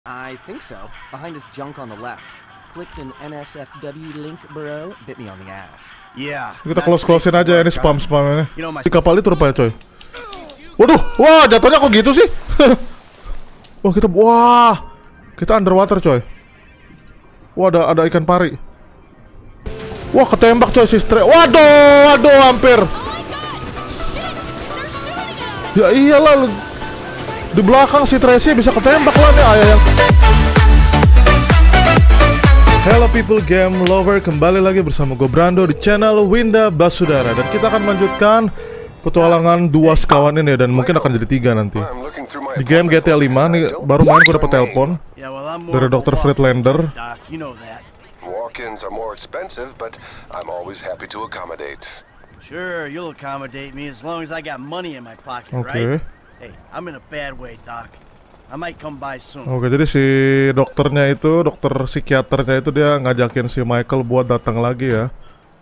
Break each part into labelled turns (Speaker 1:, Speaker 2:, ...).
Speaker 1: I think so. Behind this junk on the left. Clicked an NSFW link, bro. Bit me on the ass.
Speaker 2: Yeah.
Speaker 3: Kita close-closein aja ya, ini spam-spamnya. Di kapal itu rupanya coy. Waduh, wah jatuhnya kok gitu sih? Kita underwater coy. Wah ada ikan pari. Wah ketembak coy si Stray. Waduh hampir. Ya iyalah, di belakang si Tracy bisa ketembak lah nih ayah yang. Hello people game lover, kembali lagi bersama gue Brando di channel Winda Basudara. Dan kita akan melanjutkan petualangan dua sekawan ini dan mungkin akan jadi 3 nanti. Di game GTA 5 nih baru main gue dapet telepon dari Dr. Friedlander.
Speaker 4: Walk-ins are more expensive, but I'm always happy to accommodate.
Speaker 2: Sure, you'll accommodate me as long as I got money in my pocket, right? Hey, I'm in a bad way, Doc. I might come by soon.
Speaker 3: Oke, jadi si dokternya itu, dokter psikiaternya itu dia ngajakin si Michael buat datang lagi ya.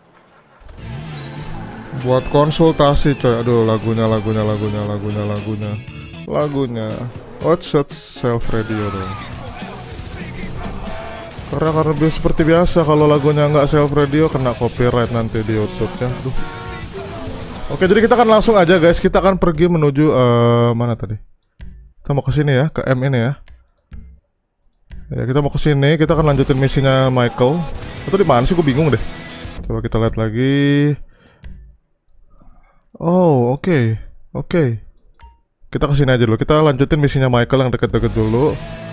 Speaker 3: Buat konsultasi coy. Aduh, lagunya. Watch that self radio dong. Karena seperti biasa kalau lagunya nggak self radio kena copyright nanti di YouTube ya. Aduh. Oke, jadi kita akan langsung aja guys. Kita akan pergi menuju mana tadi? Kita mau ke sini ya, ke M ini ya. Ya, kita mau ke sini. Kita akan lanjutin misinya Michael. Itu di mana sih? Gue bingung deh. Coba kita lihat lagi. Oh, oke. Kita ke sini aja dulu. Kita lanjutin misinya Michael yang deket-deket dulu.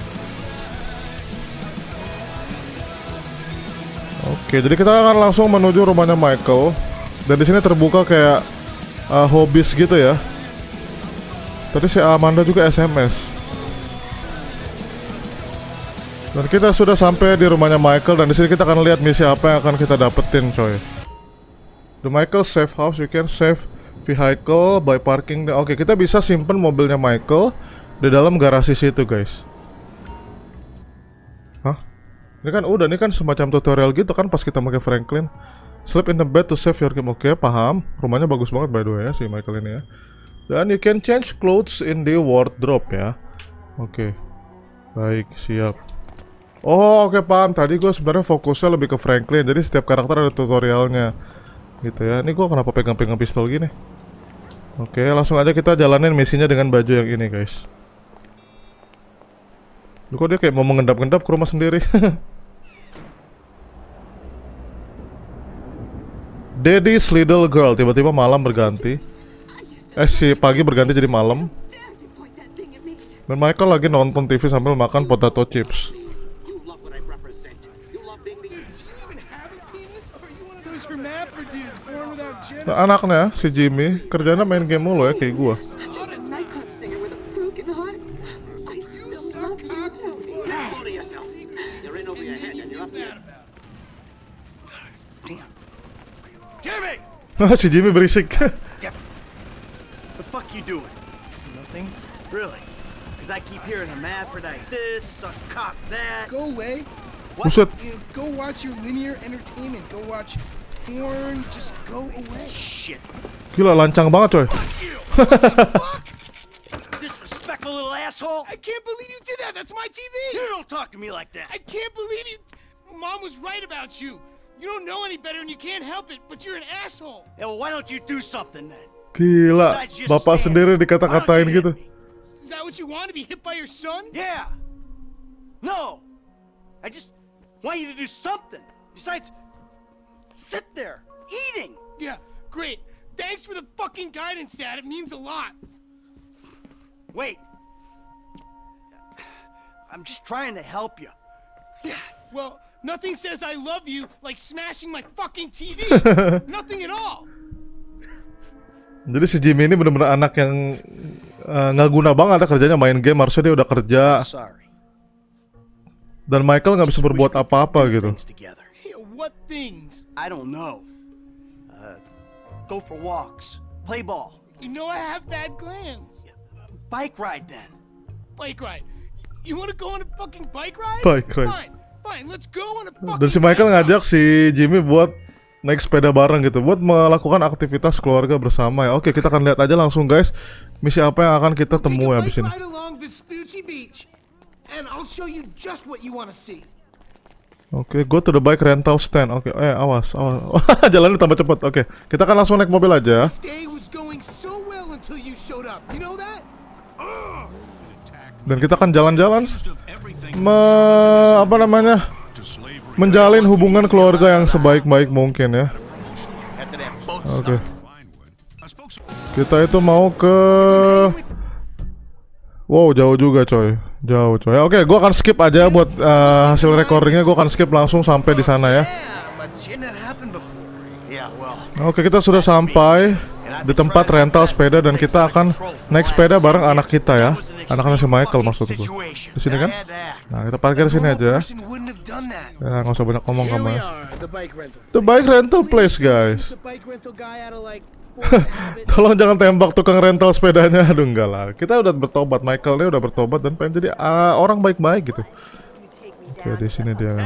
Speaker 3: Oke, jadi kita akan langsung menuju rumahnya Michael. Dan di sini terbuka kayak hobbies gitu ya. Tadi si Amanda juga SMS. Dan kita sudah sampai di rumahnya Michael dan di sini kita akan lihat misi apa yang akan kita dapetin, coy. The Michael safe house, you can save vehicle by parking. Oke, kita bisa simpen mobilnya Michael di dalam garasi situ, guys. Hah? Ini kan semacam tutorial gitu kan pas kita pakai Franklin. Sleep in the bed to save your game. Oke, paham. Rumahnya bagus banget by the way ya si Michael ini ya. Dan you can change clothes in the wardrobe ya. Oke. Baik, siap. Oh, oke, paham. Tadi gue sebenarnya fokusnya lebih ke Franklin. Jadi setiap karakter ada tutorialnya. Gitu ya. Ini gue kenapa pegang-pegang pistol gini? Oke, langsung aja kita jalanin misinya dengan baju yang ini, guys. Kok dia kayak mau mengendap-endap ke rumah sendiri. Daddy's little girl. Tiba-tiba malam berganti. Si pagi berganti jadi malam. Dan Michael lagi nonton TV sambil makan potato chips. Nah, anaknya si Jimmy kerjanya main game mulu ya kayak gua. Si Jimmy berisik.
Speaker 2: What you doing? Nothing? Really? Because I keep hearing hermaphrodite this, suck cock that.
Speaker 5: Go away.
Speaker 3: Buset.
Speaker 5: Go watch your linear entertainment. Go watch porn. Just go away.
Speaker 2: Shit.
Speaker 3: Gila lancang banget coy.
Speaker 2: Disrespectful little asshole.
Speaker 5: I can't believe you did that. That's my TV.
Speaker 2: You don't talk to me like that.
Speaker 5: I can't believe you. Mom was right about you. You don't know any better and you can't help it, but you're an asshole.
Speaker 2: Yeah, well, why don't you do something then?
Speaker 3: Gila, bapak sendiri dikata-katain gitu.
Speaker 5: Is that what you want, to be hit by your son?
Speaker 2: Yeah. No. I just want you to do something. Besides, sit there, eating.
Speaker 5: Yeah, great. Thanks for the fucking guidance, Dad. It means a lot.
Speaker 2: Wait. I'm just trying to help you.
Speaker 5: Well, nothing says I love you like smashing my fucking TV. Nothing at all.
Speaker 3: Jadi si Jimmy ini bener-bener anak yang nggak guna banget ya kerjanya main game. Harusnya dia udah kerja. Dan Michael nggak bisa berbuat apa-apa gitu.
Speaker 5: What things?
Speaker 2: I don't know. Go for walks, play ball.
Speaker 5: You know I have bad glands.
Speaker 2: Bike ride then.
Speaker 5: Bike ride. You want to go on a fucking bike ride?
Speaker 3: Bike ride.
Speaker 5: Fine, let's go on a fucking.
Speaker 3: Dan si Michael ngajak si Jimmy buat naik sepeda bareng gitu, buat melakukan aktivitas keluarga bersama ya. Oke, kita akan lihat aja langsung guys, misi apa yang akan kita temui habis ini.
Speaker 5: and I'll show you just what you want to see.
Speaker 3: Oke, go to the bike rental stand. Oke, awas. Jalannya tambah cepat. Oke, kita kan langsung naik mobil aja.
Speaker 5: This day was going so well until you showed up. You know that?
Speaker 3: Dan kita kan jalan-jalan, menjalin hubungan keluarga yang sebaik-baik mungkin ya. Oke. Kita itu mau ke... Wow, jauh juga coy. Jauh coy. Oke, gua akan skip aja buat hasil recordingnya. Gua akan skip langsung sampai di sana ya. Oke, kita sudah sampai di tempat rental sepeda dan kita akan naik sepeda bareng anak kita ya. Anaknya si Michael maksudku. Di sini kan? Nah, kita parkir sini aja. Ya, nggak usah banyak ngomong kamu ya. The bike rental place, guys. Tolong jangan tembak tukang rental sepedanya. Aduh, enggak lah. Kita udah bertobat, Michael ini udah bertobat dan pengen jadi orang baik-baik gitu. Oke, di sini dia.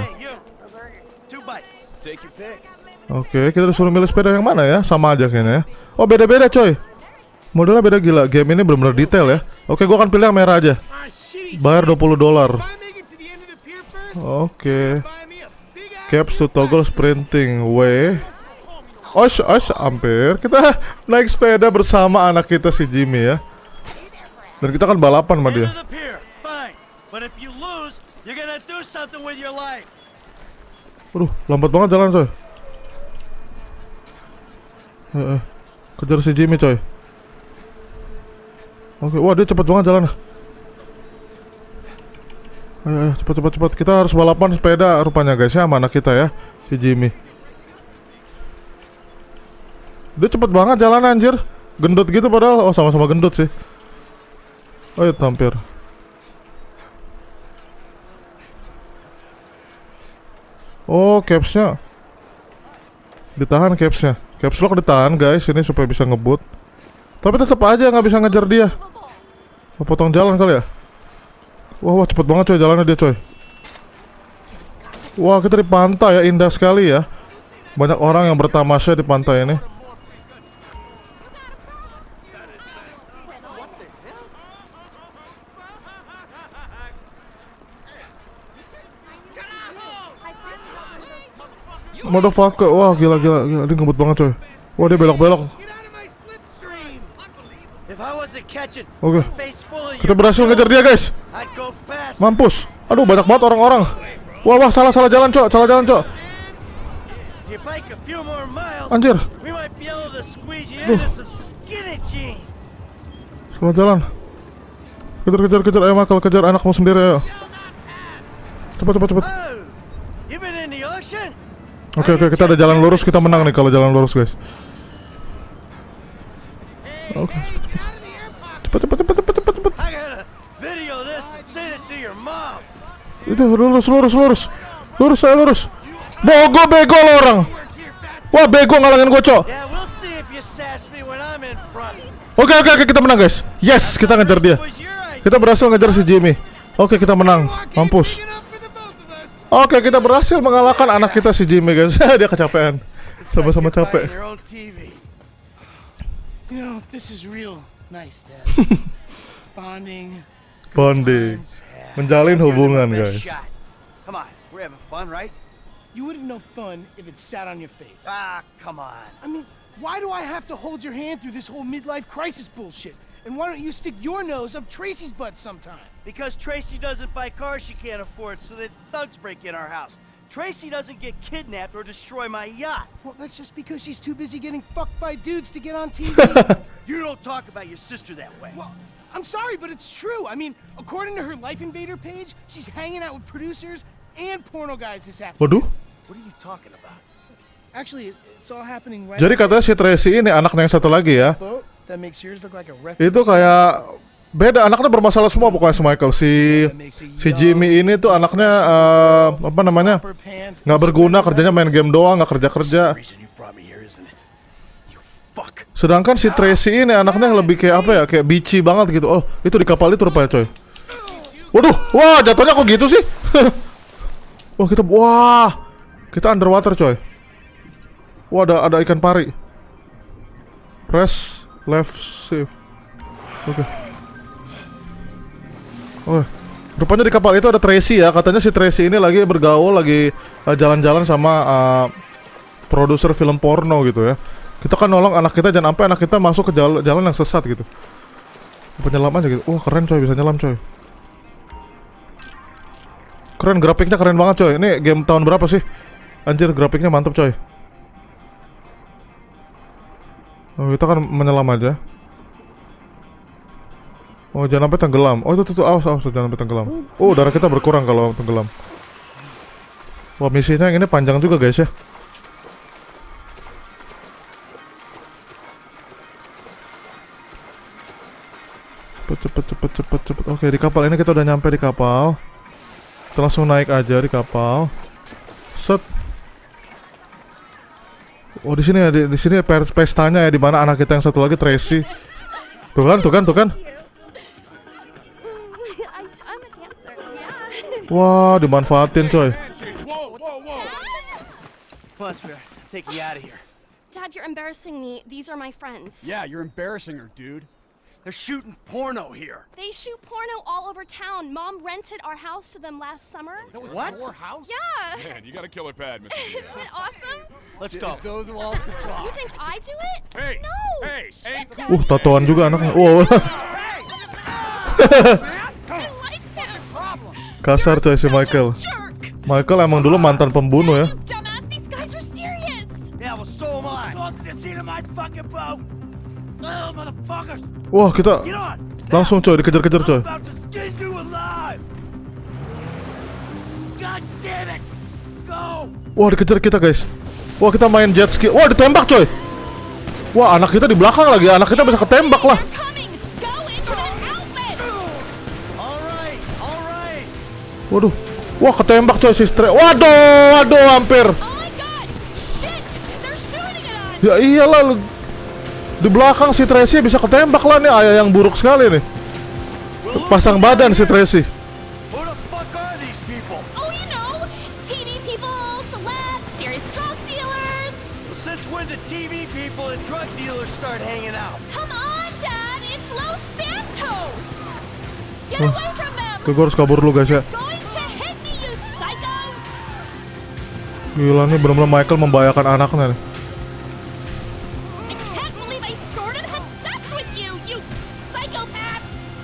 Speaker 3: Oke, kita disuruh milih sepeda yang mana ya? Sama aja kayaknya ya. Oh, beda-beda coy. Modelnya beda gila. Game ini benar-benar detail ya. Oke, gua akan pilih yang merah aja. Bayar $20. Oke. Caps to toggle sprinting way. Hampir. Kita naik sepeda bersama anak kita si Jimmy ya. Dan kita kan balapan sama dia. Aduh, lambat banget jalan coy. Kejar si Jimmy coy. Oke, wah dia cepat banget jalan. Ayo, cepat. Kita harus balapan sepeda rupanya guys ya sama anak kita ya, si Jimmy. Dia cepet banget jalan anjir. Gendut gitu padahal. Oh, sama-sama gendut sih. Oh ya, hampir. Oh, capsnya ditahan, capsnya. Caps lock ditahan guys, ini supaya bisa ngebut. Tapi tetap aja nggak bisa ngejar dia. Mau potong jalan kali ya. Wah, cepet banget coy jalannya dia coy. Wah, kita di pantai ya, indah sekali ya. Banyak orang yang bertamasya di pantai ini. Motherfucker, wah gila, dia ngebut banget coy. Wah dia belok-belok. Oke, kita berhasil ngejar dia guys. Mampus. Aduh banyak banget orang-orang. Wah salah jalan cok, Anjir. Salah jalan. Kejar, ayo Michael, kejar anakmu sendiri ayo. Cepat. Oke, kita ada jalan lurus, kita menang nih kalau jalan lurus guys. Oke, cepet. Itu lurus. Bego lo orang. Wah bego ngalangin gue cok. Oke, kita menang guys. Yes, kita ngejar dia. Kita berhasil ngejar si Jimmy. Oke, kita menang. Mampus. Oke, kita berhasil mengalahkan anak kita si Jimmy guys. Dia kecapean. Sama-sama capek.
Speaker 5: You know, this is real nice, Dad. Bonding. Menjalin hubungan, guys.
Speaker 2: Come on, we're having fun, right?
Speaker 5: You wouldn't know fun if it sat on your face.
Speaker 2: Ah, come on.
Speaker 5: I mean, why do I have to hold your hand through this whole midlife crisis bullshit? And why don't you stick your nose up Tracy's butt sometime?
Speaker 2: Because Tracy doesn't buy cars she can't afford, so that thugs break in our house. Tracy doesn't get kidnapped or destroy my yacht.
Speaker 5: Well, that's just because she's too busy getting fucked by dudes to get on TV.
Speaker 2: You don't talk about your sister that way.
Speaker 5: Well, I'm sorry, but it's true. I mean, according to her Life Invader page, she's hanging out with producers and porno guys this afternoon.
Speaker 3: Waduh.
Speaker 2: What are you talking about?
Speaker 5: Actually, it's all happening right
Speaker 3: Jadi katanya si Tracy ini anaknya yang satu lagi ya.
Speaker 5: That makes yours look like a
Speaker 3: itu kayak beda, anaknya bermasalah semua pokoknya si Michael. Si Jimmy ini tuh anaknya apa namanya, nggak berguna, kerjanya main game doang, nggak kerja. Sedangkan si Tracy ini anaknya lebih kayak apa ya, kayak bitchy banget gitu. Oh itu di kapal itu rupanya coy. Waduh, wah jatuhnya kok gitu sih. Kita underwater coy. Wah ada ikan pari. Press left shift. Oke. Rupanya di kapal itu ada Tracy ya. Katanya si Tracy ini lagi bergaul, lagi jalan-jalan sama produser film porno gitu ya. Kita kan nolong anak kita, jangan sampai anak kita masuk ke jalan yang sesat gitu. Penyelam aja gitu. Wah keren coy, bisa nyelam coy. Keren, grafiknya keren banget coy. Ini game tahun berapa sih? Anjir, grafiknya mantep coy. Oh, kita kan menyelam aja. Oh, jangan sampai tenggelam. Oh, itu awas, jangan sampai tenggelam. Oh, darah kita berkurang kalau tenggelam. Wah, misinya yang ini panjang juga guys ya. Cepet. Oke, di kapal ini kita udah nyampe di kapal. Kita langsung naik aja di kapal. Set. Oh, di sini ya, di sini pestanya ya, di mana anak kita yang satu lagi Tracy. Tuh kan. Wah, dimanfaatin coy.
Speaker 2: Plus, we're taking you out of here.
Speaker 6: Dad, you're embarrassing me. These are my friends.
Speaker 5: Yeah, you're embarrassing her, dude.
Speaker 2: They're shooting porno here.
Speaker 6: They shoot porno all over town. Mom rented our house to them last summer.
Speaker 2: What?
Speaker 5: Your house?
Speaker 6: Yeah.
Speaker 7: Man, you got a killer pad, Mr.
Speaker 6: Isn't it awesome?
Speaker 2: Let's go.
Speaker 5: Those walls can talk.
Speaker 6: You think I do it?
Speaker 7: Hey,
Speaker 6: No.
Speaker 7: hey,
Speaker 6: Shit,
Speaker 7: hey,
Speaker 6: Dad.
Speaker 3: Tatoan juga anaknya. Wow.
Speaker 6: I like him.
Speaker 3: Kasar coy si Michael.
Speaker 6: Jerk.
Speaker 3: Michael emang dulu mantan pembunuh ya.
Speaker 6: Dumbass, these guys are serious.
Speaker 2: Yeah, well, so am I. Go to the scene of my fucking boat. Oh, motherfuckers.
Speaker 3: Wah, kita
Speaker 2: Get on.
Speaker 3: langsung coy dikejar-kejar coy.
Speaker 2: I'm about to skin you alive. God damn it. Go.
Speaker 3: Wah, dikejar kita guys. Wah, kita main jet ski. Wah, ditembak coy. Wah, anak kita di belakang lagi. Anak kita bisa ketembak lah.
Speaker 6: They're coming. Go into that outlet.
Speaker 2: All right.
Speaker 3: Waduh. Wah, ketembak coy si Stray. Waduh, hampir.
Speaker 6: Oh my God. Shit. They're shooting at us.
Speaker 3: Ya iyalah, di belakang si Tracy bisa ketembak lah nih. Ayah yang buruk sekali nih. Pasang badan si Tracy.
Speaker 2: Who the fuck are these people?
Speaker 6: Oh, you know, TV people, celebs, serious drug dealers.
Speaker 2: Well, since when did TV people and drug dealers start hanging out?
Speaker 6: Come on, Dad, it's Los Santos. Get away from them.
Speaker 3: Gue harus kabur dulu guys ya.
Speaker 6: Going to hit me, you psychos.
Speaker 3: Gila nih, bener-bener Michael membahayakan anaknya nih.
Speaker 6: I can't believe I sort of had sex with you, you psychopath.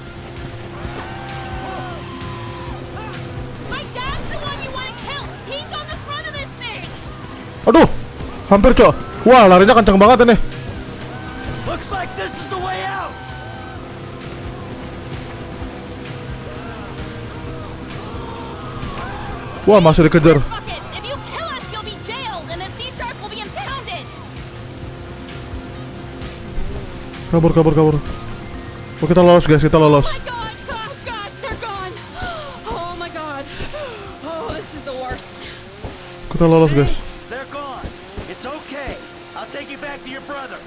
Speaker 6: My dad's the one you want to kill. He's on the front of this thing.
Speaker 3: Aduh, hampir coy. Wah, larinya kencang banget ini.
Speaker 2: Looks like this is the way out.
Speaker 3: Wah, masih dikejar.
Speaker 6: Fuck it. If you kill us, you'll be jailed, and the Sea Shark will be impounded.
Speaker 3: Kabur. Oh, kita lolos guys, kita lolos.
Speaker 6: Oh my God, they're gone. Oh my God. Oh, this is the worst.
Speaker 3: Kita lolos guys.
Speaker 2: They're gone. It's okay. I'll take you back to your brother.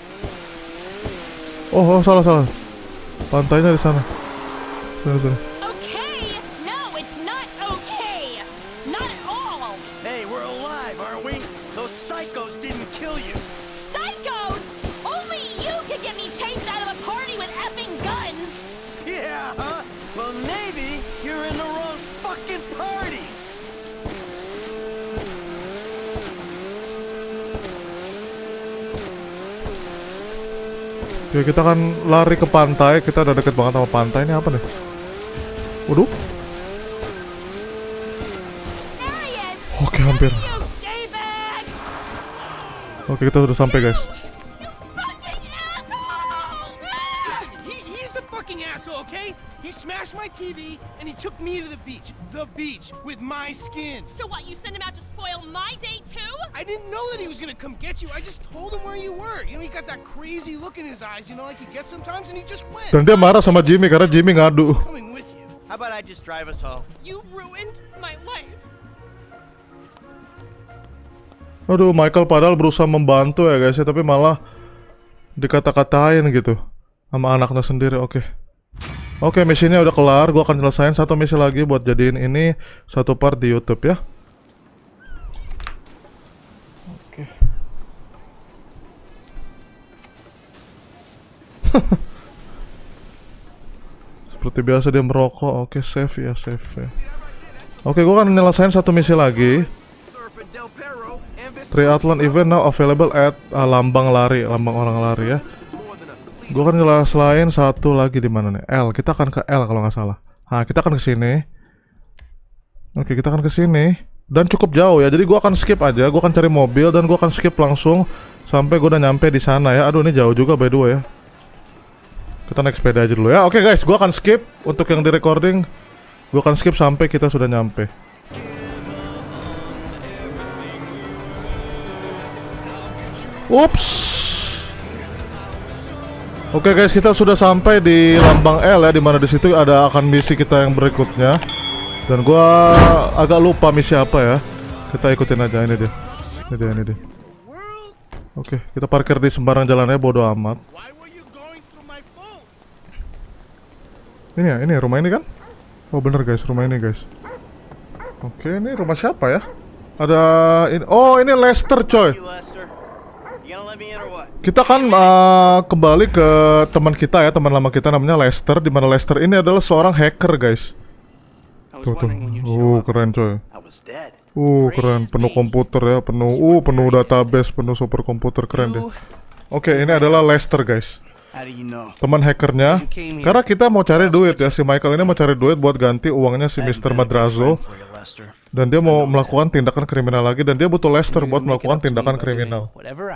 Speaker 3: Oh, salah. Pantainya di sana. Sini.
Speaker 6: Okay. No, it's not okay. Not at all.
Speaker 2: Hey, we're alive, aren't we? Those psychos didn't kill you.
Speaker 6: Psychos! Only you can get me chased out of a party with effing guns.
Speaker 2: Yeah, huh? Well, maybe you're in the wrong fucking parties.
Speaker 3: Oke, kita kan lari ke pantai. Kita udah deket banget sama pantai. Ini apa nih? Waduh.
Speaker 6: There he is.
Speaker 3: Oke, hampir.
Speaker 6: You D-bag!
Speaker 3: Oke, kita udah sampai guys.
Speaker 6: You fucking asshole!
Speaker 5: He's the fucking asshole, okay? He smashed my TV and he took me to the beach. The beach with my skins.
Speaker 6: So what, you sent him out to spoil my day too?
Speaker 5: I didn't know that he was gonna come get you. I just told him where you were. You know, he got that crazy look in his eyes, you know, like he gets sometimes, and he just went.
Speaker 3: Dan dia marah sama Jimmy karena Jimmy ngadu.
Speaker 5: Coming with you.
Speaker 2: How about I just drive us home?
Speaker 6: You ruined my life.
Speaker 3: Aduh, Michael padahal berusaha membantu ya guys ya, tapi malah dikata-katain gitu sama anaknya sendiri. Oke, misinya udah kelar. Gua akan nyelesain satu misi lagi buat jadiin ini satu part di YouTube ya. Oke. Seperti biasa dia merokok. Oke, save ya, save ya. Oke, gue akan nyelesain satu misi lagi. Triathlon event now available at lambang lari, lambang orang lari ya. Gue akan nyelesain satu lagi di mana nih? L. Kita akan ke L kalau nggak salah. Nah, kita akan ke sini. Oke, kita akan ke sini. Dan cukup jauh ya. Jadi gue akan skip aja. Gue akan cari mobil dan gue akan skip langsung sampai gue udah nyampe di sana ya. Aduh, ini jauh juga by the way ya. Kita naik sepeda aja dulu ya. Oke guys, gue akan skip untuk yang di recording. Gue akan skip sampai kita sudah nyampe. Ups. Oke guys, kita sudah sampai di lambang L ya, dimana di situ ada akan misi kita yang berikutnya. Dan gue agak lupa misi apa ya. Kita ikutin aja, ini dia. Ini dia. Oke, kita parkir di sembarang jalannya, bodo amat. Ini ya, ini rumah ini kan? Oh bener guys, rumah ini guys. Oke, ini rumah siapa ya? Ada ini. Oh, ini Lester coy. Kita kan kembali ke teman kita ya, teman lama kita namanya Lester. Dimana Lester ini adalah seorang hacker guys. Tuh. Keren coy. Keren, penuh komputer ya, penuh database, penuh superkomputer, keren deh. Oke, ini adalah Lester guys. Teman hackernya. Karena kita mau cari duit ya, si Michael ini mau cari duit buat ganti uangnya si Mr. Madrazo. Dan dia mau melakukan tindakan kriminal lagi, dan dia butuh Lester buat melakukan tindakan kriminal.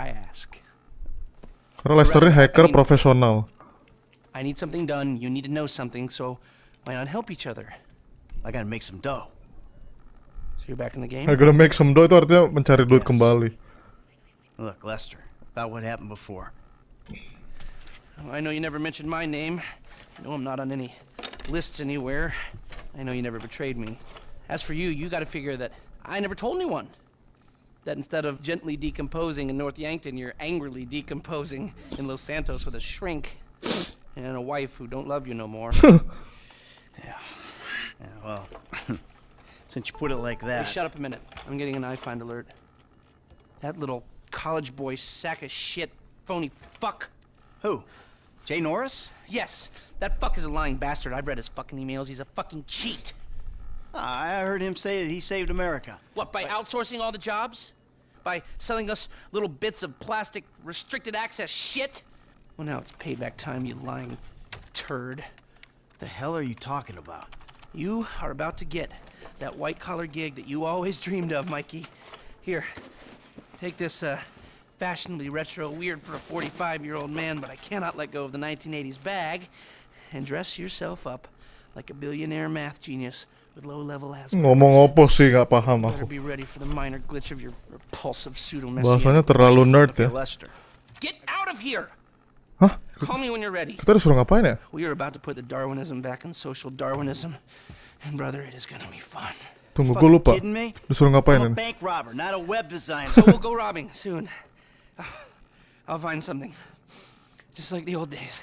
Speaker 3: Karena Lester ini hacker profesional.
Speaker 2: I need something done, you need to know something, so why not help each other? I gotta make some dough. So you're back in the game?
Speaker 3: I gotta make some dough itu artinya mencari duit kembali.
Speaker 2: Look, Lester, about what happened before. I know you never mentioned my name. I know I'm not on any lists anywhere. I know you never betrayed me. As for you, you gotta figure that I never told anyone. That instead of gently decomposing in North Yankton, you're angrily decomposing in Los Santos with a shrink and a wife who don't love you no more. Yeah, well, since you put it like that... Hey, shut up a minute. I'm getting an iFind alert. That little college boy sack of shit, phony fuck. Who? Jay Norris? Yes. That fuck is a lying bastard. I've read his fucking emails. He's a fucking cheat. I heard him say that he saved America. What, by outsourcing all the jobs? By selling us little bits of plastic restricted access shit? Well, now it's payback time, you lying turd. The hell are you talking about? You are about to get that white-collar gig that you always dreamed of, Mikey. Here, take this, fashionably retro weird for a 45-year-old man, but I cannot let go of the 1980s bag, and dress yourself up like a billionaire math genius with low-level Asperger's.
Speaker 3: Ngomong opo sih, gak paham aku.
Speaker 2: Better be ready for the minor glitch of your repulsive pseudo-messianic.
Speaker 3: Bahasanya terlalu nerd ya.
Speaker 2: Get out of here!
Speaker 3: Hah?
Speaker 2: Call me when you're ready.
Speaker 3: Kita disuruh ngapain ya?
Speaker 2: We are about to put the Darwinism back in social Darwinism, and brother, it is gonna be fun.
Speaker 3: Tunggu, gue lupa. Disuruh ngapain ini?
Speaker 2: Bank robber, not a web designer. So we'll go robbing soon. I'll find something. Just like the old days.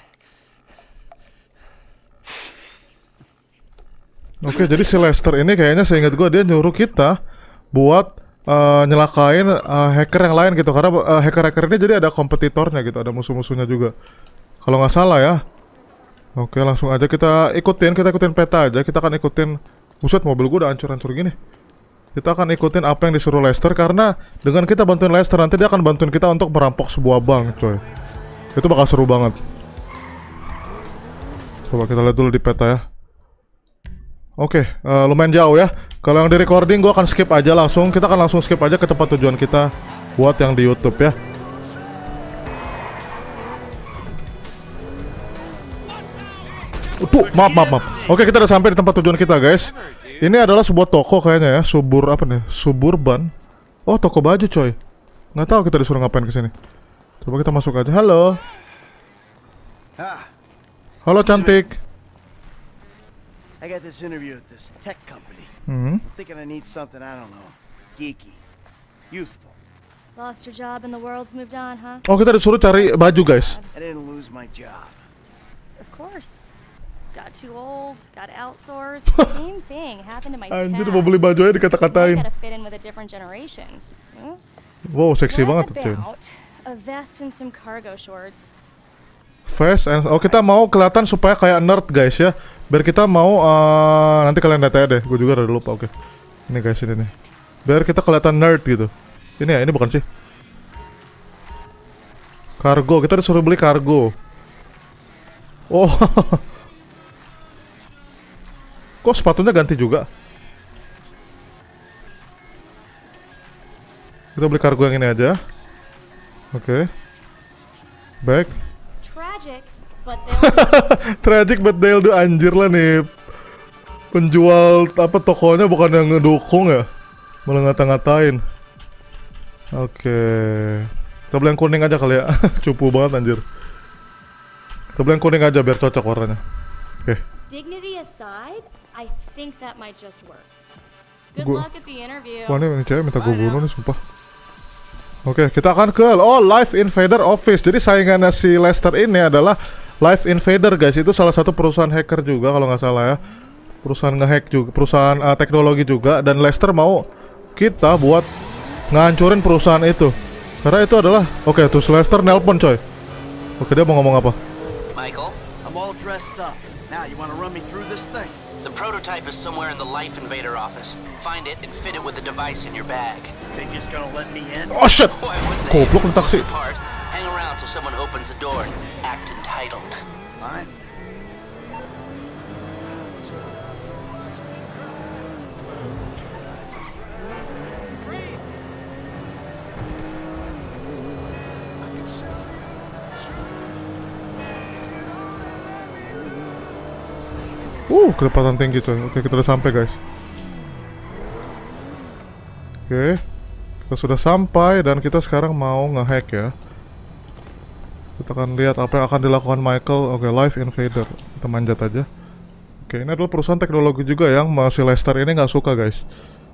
Speaker 3: Oke, jadi si Lester ini kayaknya seingat gue dia nyuruh kita buat nyelakain hacker yang lain gitu. Karena hacker-hacker ini jadi ada kompetitornya gitu, ada musuh-musuhnya juga. Kalau nggak salah ya. Oke, langsung aja kita ikutin peta aja. Kita akan ikutin. Buset, mobil gue udah hancur-hancur gini. Kita akan ikutin apa yang disuruh Lester, karena dengan kita bantuin Lester nanti dia akan bantuin kita untuk merampok sebuah bank, coy. Itu bakal seru banget. Coba kita lihat dulu di peta ya. Oke, lumayan jauh ya. Kalau yang di recording gue akan skip aja langsung. Kita akan langsung skip aja ke tempat tujuan kita buat yang di YouTube ya. Maaf. Oke, kita udah sampai di tempat tujuan kita, guys. Ini adalah sebuah toko kayaknya ya, Suburban. Oh, toko baju, coy. Nggak tahu kita disuruh ngapain ke sini. Coba kita masuk aja. Halo. Halo, cantik.
Speaker 7: I got this interview at this tech company. Thinking I need something, I don't know, geeky, youthful.
Speaker 8: Lost your job and the world's moved on, huh?
Speaker 3: Oh, kita disuruh cari baju, guys.
Speaker 7: I didn't lose my job.
Speaker 8: Of course. Got too old, got outsourced. Same thing happened to my
Speaker 3: Anjir,
Speaker 8: tab.
Speaker 3: mau beli baju aja dikata-katain.
Speaker 8: Gotta fit in with a different generation.
Speaker 3: Wow, seksi banget tuh, cuy.
Speaker 8: A vest and some cargo shorts.
Speaker 3: Vest and... Oh, kita mau kelihatan supaya kayak nerd, guys ya. Biar kita mau nanti kalian lihat aja deh. Gue juga udah lupa. Oke. Ini guys, ini nih. Biar kita kelihatan nerd gitu. Ini ya, ini bukan sih. Kargo, kita disuruh beli kargo. Oh. Kok sepatunya ganti juga? Kita beli kargo yang ini aja. Oke. Baik. Tragic but they'll do. Anjir lah nih. Penjual apa tokonya bukan yang ngedukung ya, malah ngata-ngatain. Oke. Kita beli yang kuning aja kali ya. Cupu banget anjir. Kita beli yang kuning aja biar cocok warnanya. Oke.
Speaker 8: Dignity aside, I think that might just work. Good luck at the interview.
Speaker 3: Wah, ini cewek minta gue bunuh nih, sumpah. Oke, kita akan ke Live Invader Office. Jadi saingannya si Lester ini adalah Live Invader, guys. Itu salah satu perusahaan hacker juga kalau nggak salah ya. Perusahaan ngehack juga, perusahaan teknologi juga. Dan Lester mau kita buat ngancurin perusahaan itu. Karena itu adalah, oke, terus Lester nelpon coy. Oke, dia mau ngomong apa?
Speaker 9: Michael?
Speaker 7: I'm all dressed up. Now, you want to run me through this thing?
Speaker 9: The prototype is somewhere in the Life Invader office. Find it and fit it with the device in your bag.
Speaker 7: They just gonna let me in?
Speaker 3: Oh shit! Goblok nih taksi.
Speaker 9: Hang around till someone opens the door and act entitled.
Speaker 7: Fine.
Speaker 3: Kecepatan tinggi coy. Oke, kita udah sampai guys. Oke, kita sudah sampai dan kita sekarang mau ngehack ya. Kita akan lihat apa yang akan dilakukan Michael. Oke, Live Invader. Kita manjat aja. Oke, ini adalah perusahaan teknologi juga yang masih Lester ini nggak suka guys.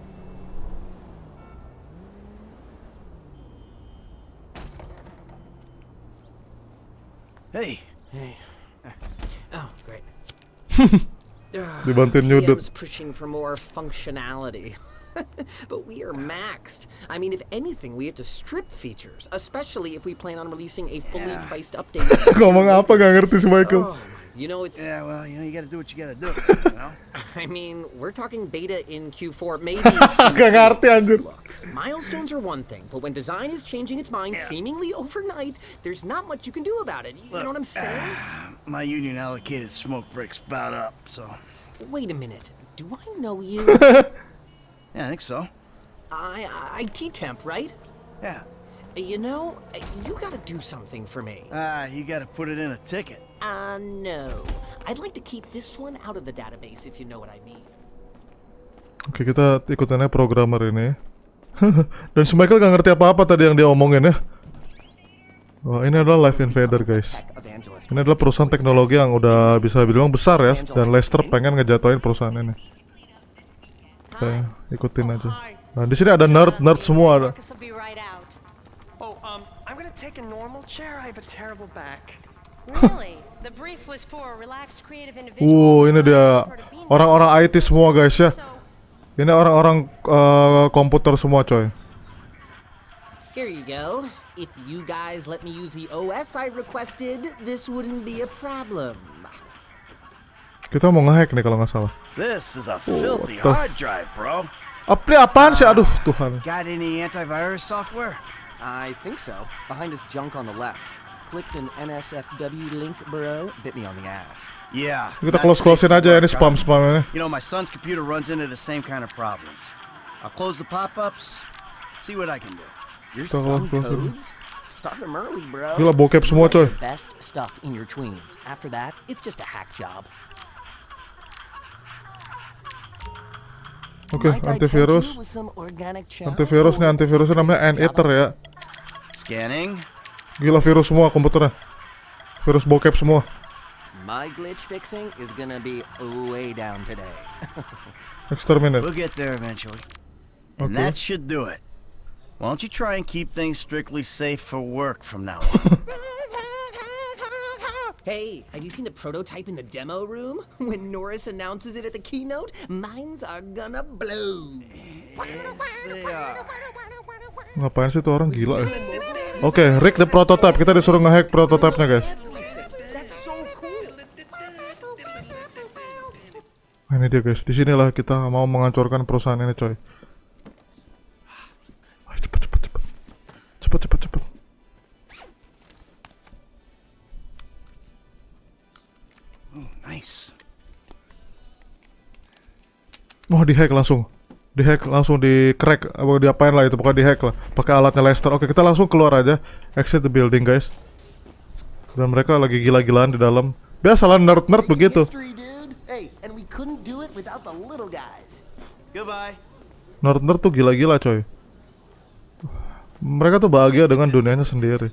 Speaker 7: Hey.
Speaker 1: Oh, great.
Speaker 3: Dibantuin nyudut.
Speaker 1: PM's pushing for more functionality. But we are maxed. I mean, if anything, we have to strip features, especially if we plan on releasing a fully priced update.
Speaker 3: Ngomong apa gak ngerti si Michael.
Speaker 1: You know, it's...
Speaker 7: Yeah, well, you know, you gotta do what you gotta do, you know?
Speaker 1: I mean, we're talking beta in Q4, maybe...
Speaker 3: Gak ngerti anjir.
Speaker 1: Look, milestones are one thing, but when design is changing its mind seemingly overnight, there's not much you can do about it. You know what I'm saying?
Speaker 7: My union allocated smoke breaks about up, so...
Speaker 1: Wait a minute. Do I know you?
Speaker 7: Yeah, I think so.
Speaker 1: IT temp, right?
Speaker 7: Yeah.
Speaker 1: You know, you gotta do something for me.
Speaker 7: You gotta put it in a ticket.
Speaker 1: No. I'd like to keep this one out of the database, if you know what I mean.
Speaker 3: Oke, kita ikutannya programmer ini. Dan si Michael gak ngerti apa-apa tadi yang dia omongin ya. Wah, ini adalah Live Invader guys. Ini adalah perusahaan teknologi yang udah bisa bilang besar ya. Dan Lester pengen ngejatuhin perusahaan ini. Oke, ikutin aja. Nah, di sini ada nerd semua.
Speaker 10: Oh, I'm gonna take a normal chair. I have a terrible back.
Speaker 8: Really? The brief was for a relaxed creative individual.
Speaker 3: Ini dia orang-orang IT semua guys ya. Ini orang-orang komputer semua coy.
Speaker 1: Here you go. If you guys let me use the OS I requested, this wouldn't be a problem.
Speaker 3: Kita mau nge-hack nih kalau nggak salah.
Speaker 7: This is a filthy hard drive, bro.
Speaker 3: Apaan sih? Aduh, Tuhan.
Speaker 7: Got any antivirus software?
Speaker 1: I think so. Behind this junk on the left. Clicked an NSFW link, bro. Bit me on the ass.
Speaker 7: Yeah.
Speaker 3: Kita close-closein aja ya, ini spam-spam ini.
Speaker 7: You know, my son's computer runs into the same kind of problems. I'll close the pop-ups, see what I can do.
Speaker 1: Your son codes? Start them early, bro.
Speaker 3: Gila, bokep semua coy.
Speaker 1: Best stuff in your tweens. After that, it's just a hack job.
Speaker 3: Oke, antivirus. Antivirus nih, antivirusnya namanya Anteater ya.
Speaker 7: Scanning.
Speaker 3: Gila, virus semua komputernya. Virus bokep semua.
Speaker 1: My glitch fixing is gonna be way down today.
Speaker 3: Exterminate.
Speaker 7: We'll get there eventually. And that should do it. Why don't you try and keep things strictly safe for work from now on?
Speaker 1: Hey, have you seen the prototype in the demo room? When Norris announces it at the keynote, minds are gonna blow.
Speaker 7: Yes, they are.
Speaker 3: Ngapain sih tuh orang gila ya? Oke, Rick the prototype. Kita disuruh nge-hack prototipenya guys. Nah, ini dia guys, disinilah kita mau menghancurkan perusahaan ini coy. Ayo, cepet.
Speaker 7: Nice.
Speaker 3: Oh, dihack langsung, di crack, apa diapain lah itu, pokoknya dihack lah, pakai alatnya Lester. Oke, kita langsung keluar aja, exit the building guys. Dan mereka lagi gila-gilaan di dalam. Biasalah nerd begitu. Nerd tuh gila-gila coy. Mereka tuh bahagia dengan dunianya sendiri.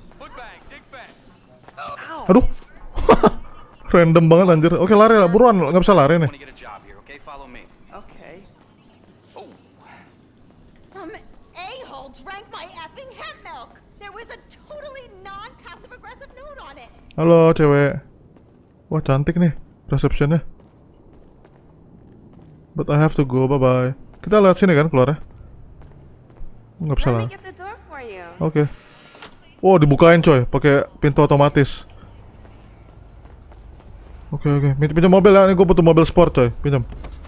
Speaker 3: Aduh, random banget anjir. Oke, lari lah, buruan, nggak bisa lari nih. Halo cewek. Wah cantik nih receptionnya. But I have to go, bye bye. Kita lihat sini kan keluarnya. Nggak bisa lah. Oke. Oh dibukain coy, pakai pintu otomatis. Oke. Pinjam mobil ya, ini gue butuh mobil sport coy, pinjam.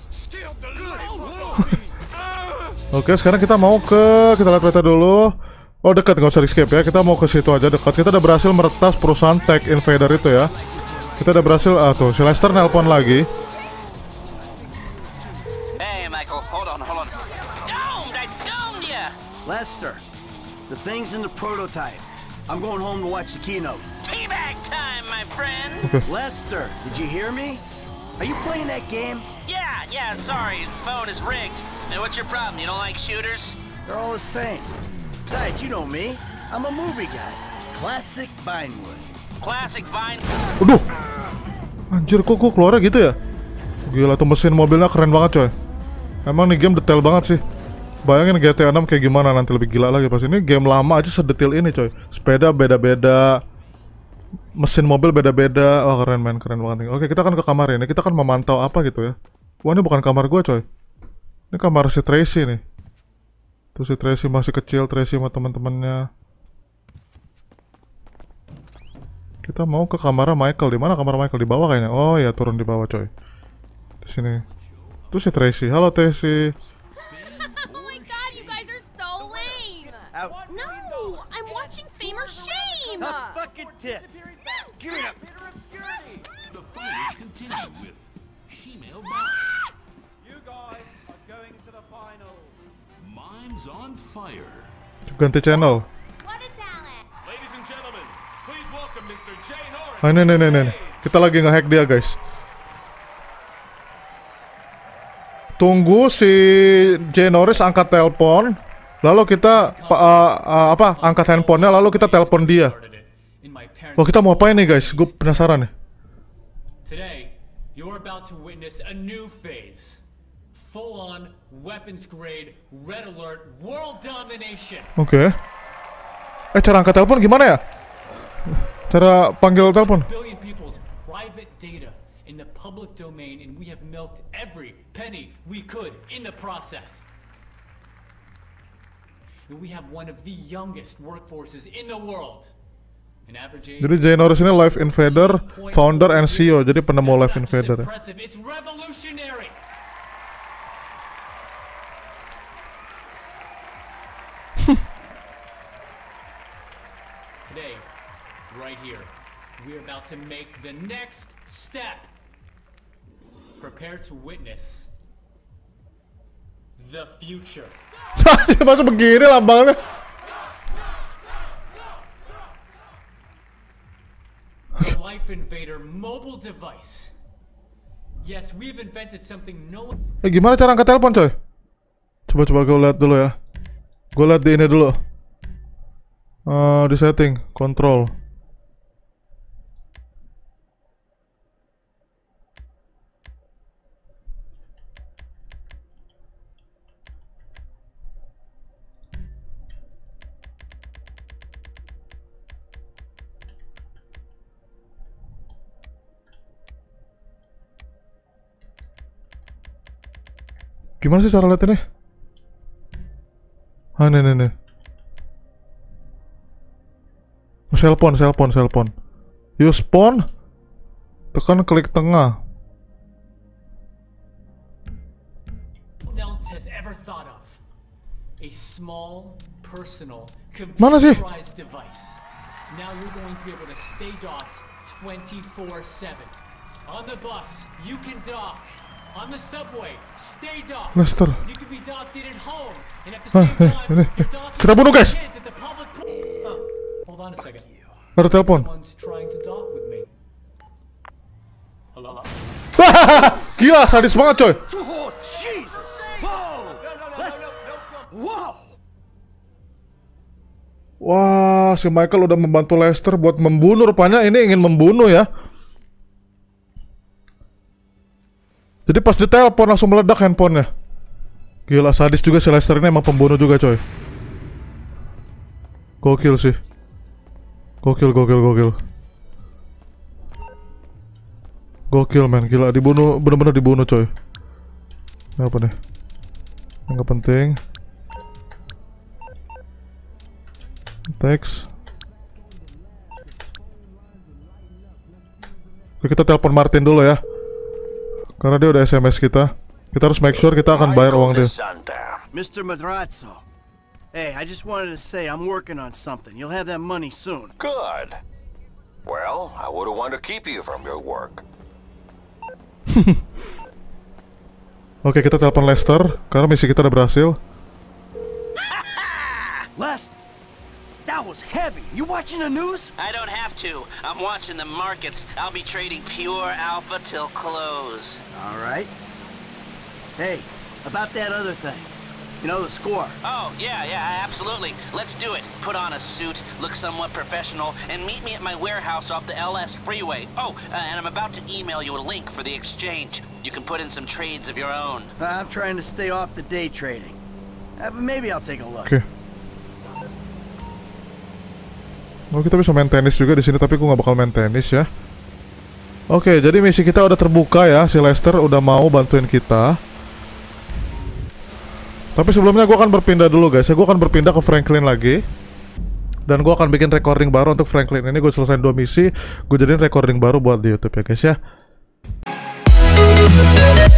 Speaker 3: Oke, sekarang kita mau kita lihat peta dulu. Oh dekat, nggak usah di escape ya. Kita mau ke situ aja dekat. Kita udah berhasil meretas perusahaan Tech Invader itu ya. Kita udah berhasil. Tuh si Lester nelpon lagi.
Speaker 9: Hey Michael, hold on. I domed ya.
Speaker 7: Lester, the thing's in the prototype. I'm going home to watch the keynote.
Speaker 9: Teabag time, my friend.
Speaker 3: Okay.
Speaker 7: Lester, did you hear me? Are you playing that game?
Speaker 9: Yeah. Sorry, the phone is rigged. Now, what's your problem? You don't like shooters?
Speaker 7: They're all the same. Besides, you know me. I'm a movie guy. Classic Vinewood.
Speaker 9: Classic Vine.
Speaker 3: Aduh, anjir kok keluarnya gitu ya? Gila tuh mesin mobilnya keren banget coy. Emang nih game detail banget sih. Bayangin GTA 6 kayak gimana nanti, lebih gila lagi pas ini. Game lama aja sedetil ini coy. Sepeda beda-beda, mesin mobil beda-beda. Wah keren man, keren banget nih. Oke, kita kan ke kamar ini. Kita kan memantau apa gitu ya. Wah ini bukan kamar gua coy. Ini kamar si Tracy nih. Tuh si Tracy masih kecil, Tracy sama teman-temannya. Kita mau ke kamar Michael. Di mana kamar Michael? Di bawah kayaknya. Oh ya, turun di bawah coy. Di sini. Tuh si Tracy. Halo Tracy.
Speaker 6: Oh my god, you guys are so lame. No, I'm watching Fame or Shame.
Speaker 7: Fucking tits.
Speaker 6: Give it up.
Speaker 11: The finals continue with Shemale Bob.
Speaker 12: You guys are going to the final.
Speaker 11: Mimes on fire.
Speaker 3: Ganti channel.
Speaker 6: What a talent.
Speaker 12: Ladies and gentlemen, please welcome Mr. Jay Norris.
Speaker 3: Ah, nih. Kita lagi nge-hack dia guys. Tunggu si Jay Norris angkat telepon, lalu kita angkat handphonenya, lalu kita telepon dia. Wah kita mau apain nih guys? Gue penasaran nih.
Speaker 13: Today, you're about to witness a new phase. Full-on, weapons-grade, red alert, world domination.
Speaker 3: Oke. Cara angkat telepon gimana ya? Cara panggil telepon.
Speaker 13: Billion people's private data in the public domain, and we have milked every penny we could in the process. And we have one of the youngest workforces in the world.
Speaker 3: Jadi Jay Norris ini Live Invader, founder and CEO, jadi penemu Live Invader.
Speaker 13: It's revolutionary. Today, right here, we're about to make the next step. Prepare to witness the future.
Speaker 3: Masa begini lambangnya?
Speaker 13: The Life Invader mobile device. Yes, we've invented something no one...
Speaker 3: Gimana cara angkat telepon coy? Coba gue lihat dulu ya. Gue lihat di ini dulu. Di setting, control. Gimana sih cara lihat ini? Nih. Cellphone. Use phone. Tekan klik tengah.
Speaker 13: a small, personal,
Speaker 3: Mana sih?
Speaker 13: computerized device. Now you're going to be able to stay docked 24/7. On the bus, you can dock. On the subway, stay docked.
Speaker 3: Lester.
Speaker 13: You can be docked in at home, and at the same time,
Speaker 3: Ini.
Speaker 13: you're docked
Speaker 3: Kita bunuh, guys.
Speaker 13: at the public. Hold on a second.
Speaker 3: Ada telepon.
Speaker 13: Someone's trying to dock with me. Hello.
Speaker 3: Gila, sadis banget coy.
Speaker 7: Oh, Jesus! Whoa! Wow!
Speaker 3: Wah, si Michael udah membantu Lester buat membunuh. Rupanya ini ingin membunuh ya. Jadi pas ditelepon langsung meledak handphonenya. Gila, sadis juga si Lester ini, emang pembunuh juga coy. Gokil sih. Gokil. Gokil men, gila, dibunuh, bener-bener dibunuh coy. Ini apa nih? Yang gak penting. Teks. Oke, kita telepon Martin dulu ya. Karena dia udah SMS kita. Kita harus make sure kita akan bayar uang dia.
Speaker 7: Mr. Madrazo. Hey, I just wanted to say I'm working on something. You'll have that money soon.
Speaker 4: Good. Well, I wouldn't want to keep you from your work.
Speaker 3: Oke, kita telepon Lester karena misi kita udah berhasil.
Speaker 7: Lester, that was heavy. You watching the news?
Speaker 9: I don't have to. I'm watching the markets. I'll be trading pure alpha till close.
Speaker 7: All right. Hey, about that other thing. You know, the score.
Speaker 9: Oh, yeah, absolutely. Let's do it. Put on a suit, look somewhat professional, and meet me at my warehouse off the LS freeway. Oh, and I'm about to email you a link for the exchange. You can put in some trades of your own.
Speaker 7: I'm trying to stay off the day trading. But maybe I'll take a look.
Speaker 3: Oke. Oh, kita bisa main tenis juga di sini, tapi aku nggak bakal main tenis ya. Oke, jadi misi kita udah terbuka ya. Si Lester udah mau bantuin kita. Tapi sebelumnya gue akan berpindah dulu guys ya. Gue akan berpindah ke Franklin lagi. Dan gue akan bikin recording baru untuk Franklin ini. Gue selesai 2 misi, gue jadiin recording baru buat di YouTube ya guys ya.